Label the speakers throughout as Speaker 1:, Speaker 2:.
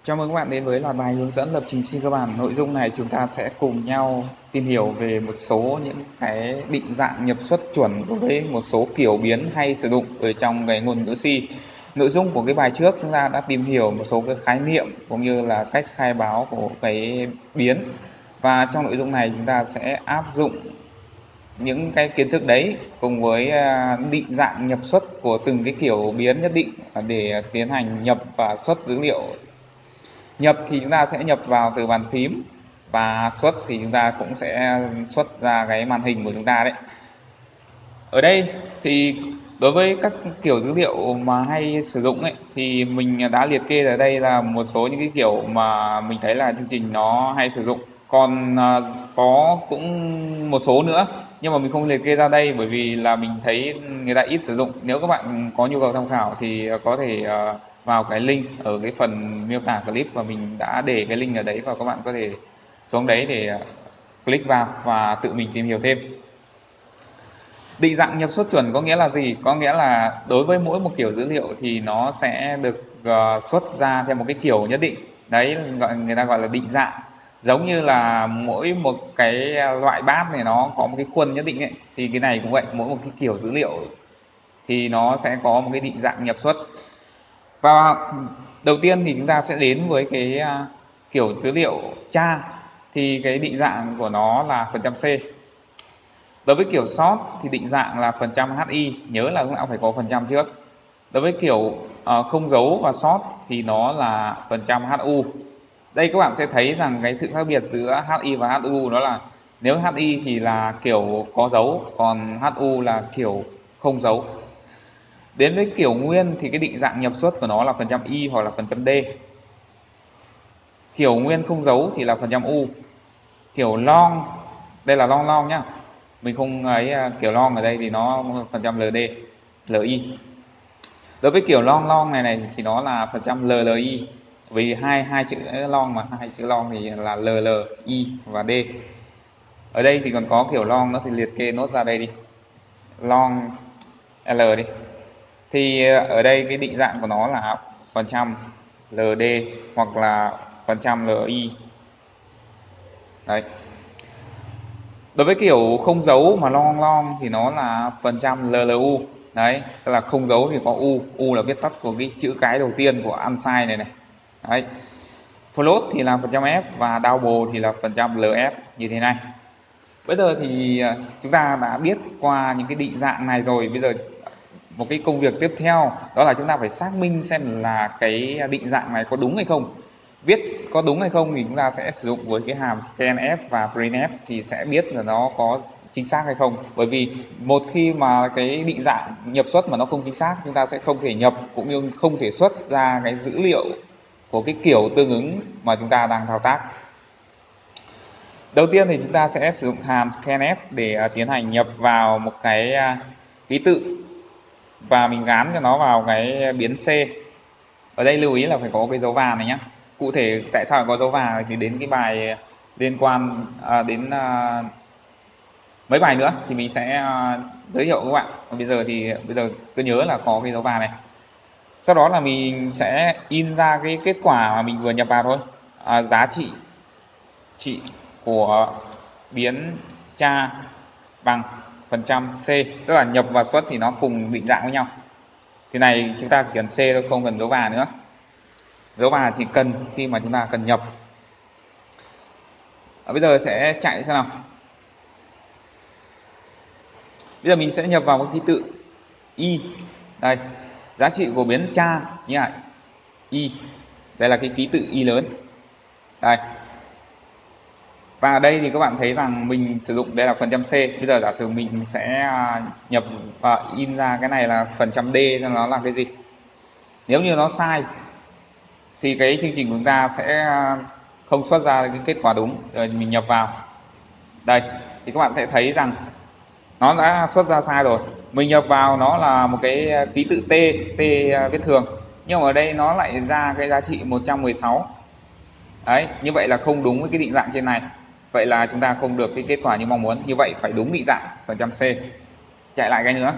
Speaker 1: Chào mừng các bạn đến với loạt bài hướng dẫn lập trình C cơ bản. Nội dung này chúng ta sẽ cùng nhau tìm hiểu về một số những cái định dạng nhập xuất chuẩn đối với một số kiểu biến hay sử dụng ở trong cái ngôn ngữ C. Nội dung của cái bài trước chúng ta đã tìm hiểu một số cái khái niệm cũng như là cách khai báo của cái biến. Và trong nội dung này chúng ta sẽ áp dụng những cái kiến thức đấy cùng với định dạng nhập xuất của từng cái kiểu biến nhất định để tiến hành nhập và xuất dữ liệu. Nhập thì chúng ta sẽ nhập vào từ bàn phím, và xuất thì chúng ta cũng sẽ xuất ra cái màn hình của chúng ta đấy. Ở đây thì đối với các kiểu dữ liệu mà hay sử dụng ấy, thì mình đã liệt kê ở đây là một số những cái kiểu mà mình thấy là chương trình nó hay sử dụng. Còn có cũng một số nữa nhưng mà mình không liệt kê ra đây bởi vì là mình thấy người ta ít sử dụng. Nếu các bạn có nhu cầu tham khảo thì có thể vào cái link ở cái phần miêu tả clip, và mình đã để cái link ở đấy, và các bạn có thể xuống đấy để click vào và tự mình tìm hiểu thêm. Định dạng nhập xuất chuẩn có nghĩa là gì? Có nghĩa là đối với mỗi một kiểu dữ liệu thì nó sẽ được xuất ra theo một cái kiểu nhất định. Đấy người ta gọi là định dạng. Giống như là mỗi một cái loại bát này nó có một cái khuôn nhất định ấy, thì cái này cũng vậy, mỗi một cái kiểu dữ liệu thì nó sẽ có một cái định dạng nhập xuất. Và đầu tiên thì chúng ta sẽ đến với cái kiểu dữ liệu tra, thì cái định dạng của nó là %C. Đối với kiểu sort thì định dạng là %hi, nhớ là lúc nào phải có phần trăm trước. Đối với kiểu không dấu và sort thì nó là %hu. Đây các bạn sẽ thấy rằng cái sự khác biệt giữa hi và hu đó là nếu hi thì là kiểu có dấu, còn hu là kiểu không dấu. Đến với kiểu nguyên thì cái định dạng nhập xuất của nó là %i hoặc là %d. Kiểu nguyên không dấu thì là %u. Kiểu long, đây là long long nhá, mình không ấy, kiểu long ở đây thì nó %ld, li. Đối với kiểu long long này thì nó là %lli, vì hai chữ long mà, hai chữ long thì là lli và d. Ở đây thì còn có kiểu long nữa thì liệt kê nốt ra đây đi, long l đi. Thì ở đây cái định dạng của nó là %ld hoặc là %li. Đấy. Đối với kiểu không dấu mà long long thì nó là %llu. Đấy, tức là không dấu thì có u là viết tắt của cái chữ cái đầu tiên của unsigned này này. Đấy. Float thì là %f và double thì là %lf như thế này. Bây giờ thì chúng ta đã biết qua những cái định dạng này rồi. Bây giờ một cái công việc tiếp theo đó là chúng ta phải xác minh xem là cái định dạng này có đúng hay không. Viết có đúng hay không thì chúng ta sẽ sử dụng với cái hàm scanf và printf thì sẽ biết là nó có chính xác hay không. Bởi vì một khi mà cái định dạng nhập xuất mà nó không chính xác, chúng ta sẽ không thể nhập cũng như không thể xuất ra cái dữ liệu của cái kiểu tương ứng mà chúng ta đang thao tác. Đầu tiên thì chúng ta sẽ sử dụng hàm scanf để tiến hành nhập vào một cái ký tự, và mình gán cho nó vào cái biến C. Ở đây lưu ý là phải có cái dấu vàng này nhé. Cụ thể tại sao có dấu vàng thì đến cái bài liên quan đến mấy bài nữa thì mình sẽ giới thiệu các bạn. Bây giờ cứ nhớ là có cái dấu vàng này. Sau đó là mình sẽ in ra cái kết quả mà mình vừa nhập vào thôi. Giá trị của biến tra bằng %C, tức là nhập và xuất thì nó cùng định dạng với nhau. Thì này chúng ta chỉ cần C thôi, không cần dấu vàng nữa. Dấu vàng chỉ cần khi mà chúng ta cần nhập. Bây giờ sẽ chạy xem nào. Bây giờ mình sẽ nhập vào cái ký tự y. Đây, giá trị của biến tra như này, y. Đây là cái ký tự y lớn. Đây. Và ở đây thì các bạn thấy rằng mình sử dụng đây là %C. Bây giờ giả sử mình sẽ nhập và in ra cái này là %D cho nó là cái gì. Nếu như nó sai thì cái chương trình của chúng ta sẽ không xuất ra cái kết quả đúng. Rồi mình nhập vào đây thì các bạn sẽ thấy rằng nó đã xuất ra sai rồi. Mình nhập vào nó là một cái ký tự T viết thường, nhưng mà ở đây nó lại ra cái giá trị 116. Đấy, như vậy là không đúng với cái định dạng trên này. Vậy là chúng ta không được cái kết quả như mong muốn. Như vậy phải đúng định dạng %C. Chạy lại cái nữa.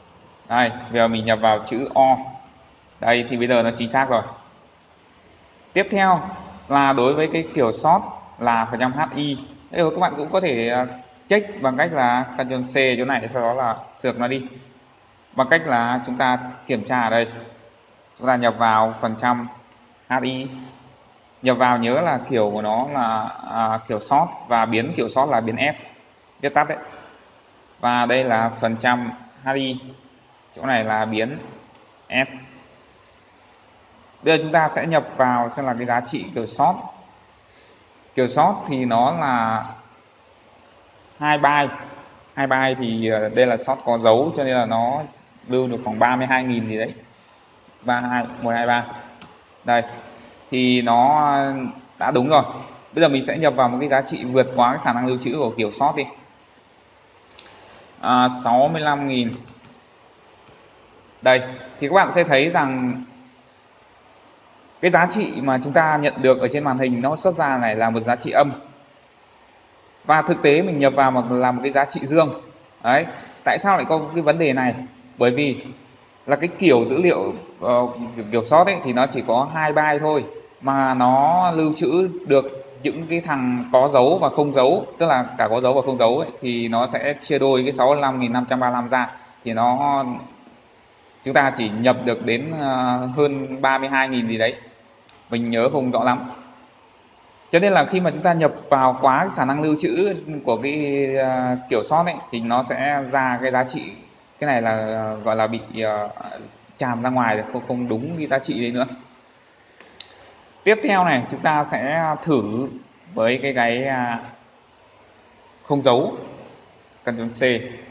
Speaker 1: Đây, bây giờ mình nhập vào chữ O. Đây thì bây giờ nó chính xác rồi. Tiếp theo là đối với cái kiểu sort là phần trăm HI. Đây các bạn cũng có thể check bằng cách là Ctrl C chỗ này, sau đó là sược nó đi. Bằng cách là chúng ta kiểm tra ở đây. Chúng ta nhập vào phần trăm HI. Nhập vào nhớ là kiểu của nó là kiểu sort và biến kiểu sort là biến S, viết tắt đấy. Và đây là phần trăm HI. Chỗ này là biến S. Bây giờ chúng ta sẽ nhập vào xem là cái giá trị kiểu sort. Kiểu sort thì nó là 2 byte. 2 byte thì đây là sort có dấu cho nên là nó lưu được khoảng 32.000 gì đấy. 32 123. Đây. Thì nó đã đúng rồi. Bây giờ mình sẽ nhập vào một cái giá trị vượt quá cái khả năng lưu trữ của kiểu sort đi. 65.000. Đây, thì các bạn sẽ thấy rằng cái giá trị mà chúng ta nhận được ở trên màn hình nó xuất ra này là một giá trị âm. Và thực tế mình nhập vào là một cái giá trị dương. Đấy, tại sao lại có cái vấn đề này? Bởi vì là cái kiểu dữ liệu kiểu sort ấy thì nó chỉ có 2 byte thôi, mà nó lưu trữ được những cái thằng có dấu và không dấu, tức là cả có dấu và không dấu ấy, thì nó sẽ chia đôi cái 65.535 ra, thì chúng ta chỉ nhập được đến hơn 32.000 gì đấy, mình nhớ không rõ lắm. Cho nên là khi mà chúng ta nhập vào quá cái khả năng lưu trữ của cái kiểu sort ấy thì nó sẽ ra cái giá trị, cái này là gọi là bị tràn ra ngoài, không đúng cái giá trị đấy nữa. Tiếp theo này chúng ta sẽ thử với cái không dấu, Ctrl C,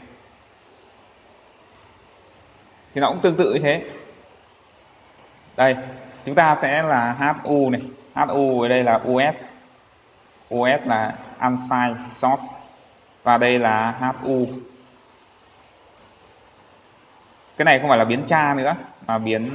Speaker 1: thì nó cũng tương tự như thế. Đây chúng ta sẽ là HU này, HU ở đây là US, US là unsigned source, và đây là HU. Cái này không phải là biến tra nữa mà biến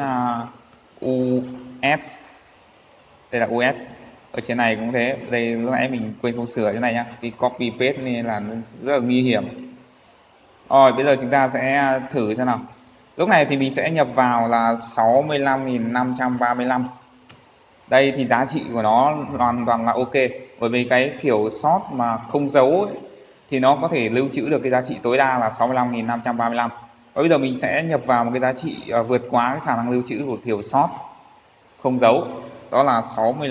Speaker 1: US. Đây là US. Ở trên này cũng thế. Đây lúc nãy mình quên không sửa cái này nhá, vì copy paste nên là rất là nguy hiểm. Rồi bây giờ chúng ta sẽ thử xem nào. Lúc này thì mình sẽ nhập vào là 65.535. Đây thì giá trị của nó hoàn toàn là ok. Bởi vì cái kiểu sort mà không dấu ấy, thì nó có thể lưu trữ được cái giá trị tối đa là 65.535. Và bây giờ mình sẽ nhập vào một cái giá trị vượt quá cái khả năng lưu trữ của kiểu sort không dấu, đó là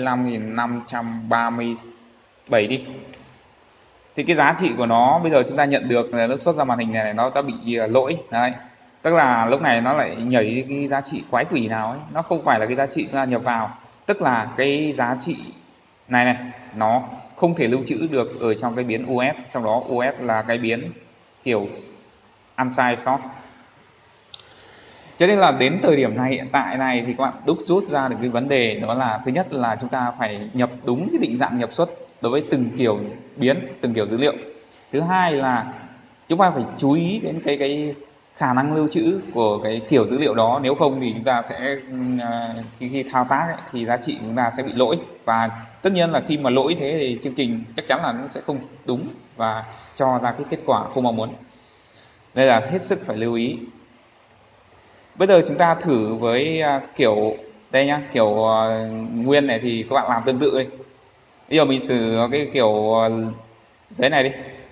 Speaker 1: 65.537 đi. Thì cái giá trị của nó bây giờ chúng ta nhận được là nó xuất ra màn hình này, nó đã bị lỗi đấy. Tức là lúc này nó lại nhảy cái giá trị quái quỷ nào ấy, nó không phải là cái giá trị chúng ta nhập vào. Tức là cái giá trị này nó không thể lưu trữ được ở trong cái biến US, trong đó US là cái biến kiểu unsigned source. Cho nên là đến thời điểm này, hiện tại này, thì các bạn rút ra được cái vấn đề, đó là thứ nhất là chúng ta phải nhập đúng cái định dạng nhập xuất đối với từng kiểu biến, từng kiểu dữ liệu. Thứ hai là chúng ta phải chú ý đến cái khả năng lưu trữ của cái kiểu dữ liệu đó, nếu không thì chúng ta sẽ khi thao tác ấy, thì giá trị của chúng ta sẽ bị lỗi, và tất nhiên là khi mà lỗi thế thì chương trình chắc chắn là nó sẽ không đúng và cho ra cái kết quả không mong muốn. Đây là hết sức phải lưu ý. Bây giờ chúng ta thử với kiểu đây nhá, kiểu nguyên này thì các bạn làm tương tự đi. Bây giờ mình sử cái kiểu giấy này đi.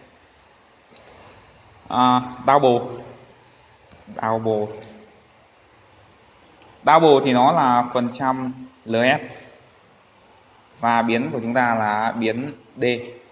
Speaker 1: Double thì nó là phần trăm LF và biến của chúng ta là biến D.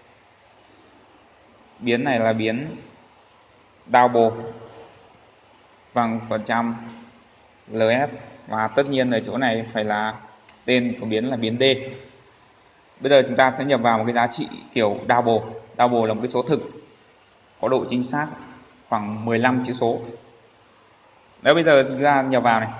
Speaker 1: Biến này là biến double bằng phần trăm LF, và tất nhiên ở chỗ này phải là tên của biến là biến D. Bây giờ chúng ta sẽ nhập vào một cái giá trị kiểu double. Double là một cái số thực có độ chính xác khoảng 15 chữ số. Nếu bây giờ chúng ta nhập vào này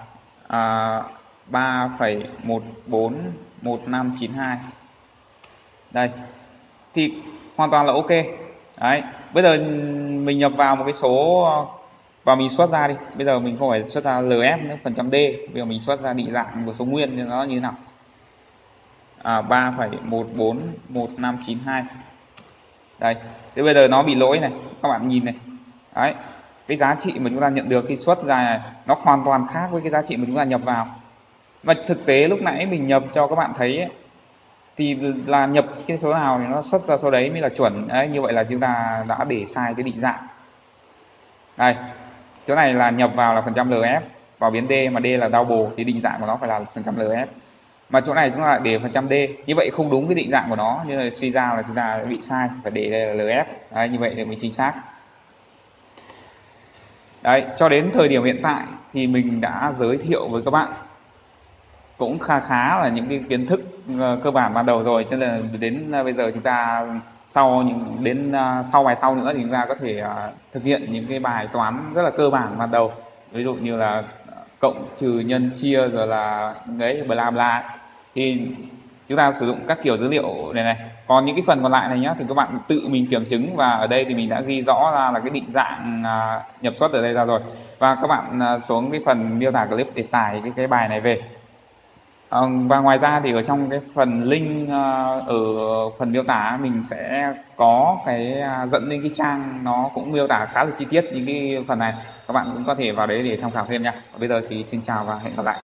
Speaker 1: 3,141592. Đây thì hoàn toàn là ok. Đấy, bây giờ mình nhập vào một cái số và mình xuất ra đi. Bây giờ mình không phải xuất ra LF nữa, phần trăm D. Bây giờ mình xuất ra định dạng của số nguyên thì nó như thế nào? 3,141592. Đây, thế bây giờ nó bị lỗi này, các bạn nhìn này. Đấy, cái giá trị mà chúng ta nhận được khi xuất ra này nó hoàn toàn khác với cái giá trị mà chúng ta nhập vào. Và thực tế lúc nãy mình nhập cho các bạn thấy ấy, thì là nhập cái số nào thì nó xuất ra số đấy mới là chuẩn đấy. Như vậy là chúng ta đã để sai cái định dạng. Đây, chỗ này là nhập vào là % LF vào biến D, mà D là double thì định dạng của nó phải là % LF. Mà chỗ này chúng ta lại để % D, như vậy không đúng cái định dạng của nó, nên là suy ra là chúng ta bị sai, phải để đây là LF. Đấy, như vậy thì mới chính xác. Đấy, cho đến thời điểm hiện tại thì mình đã giới thiệu với các bạn cũng khá là những cái kiến thức cơ bản ban đầu rồi, cho nên là đến bây giờ chúng ta sau bài sau nữa thì chúng ta có thể thực hiện những cái bài toán rất là cơ bản ban đầu, ví dụ như là cộng trừ nhân chia rồi là đấy bla bla, thì chúng ta sử dụng các kiểu dữ liệu này. Còn những cái phần còn lại này nhá thì các bạn tự mình kiểm chứng, và ở đây thì mình đã ghi rõ ra là cái định dạng nhập xuất ở đây ra rồi, và các bạn xuống cái phần miêu tả clip để tải cái bài này về. Và ngoài ra thì ở trong cái phần link ở phần miêu tả mình sẽ có cái dẫn đến cái trang nó cũng miêu tả khá là chi tiết những cái phần này, các bạn cũng có thể vào đấy để tham khảo thêm nha. Bây giờ thì xin chào và hẹn gặp lại.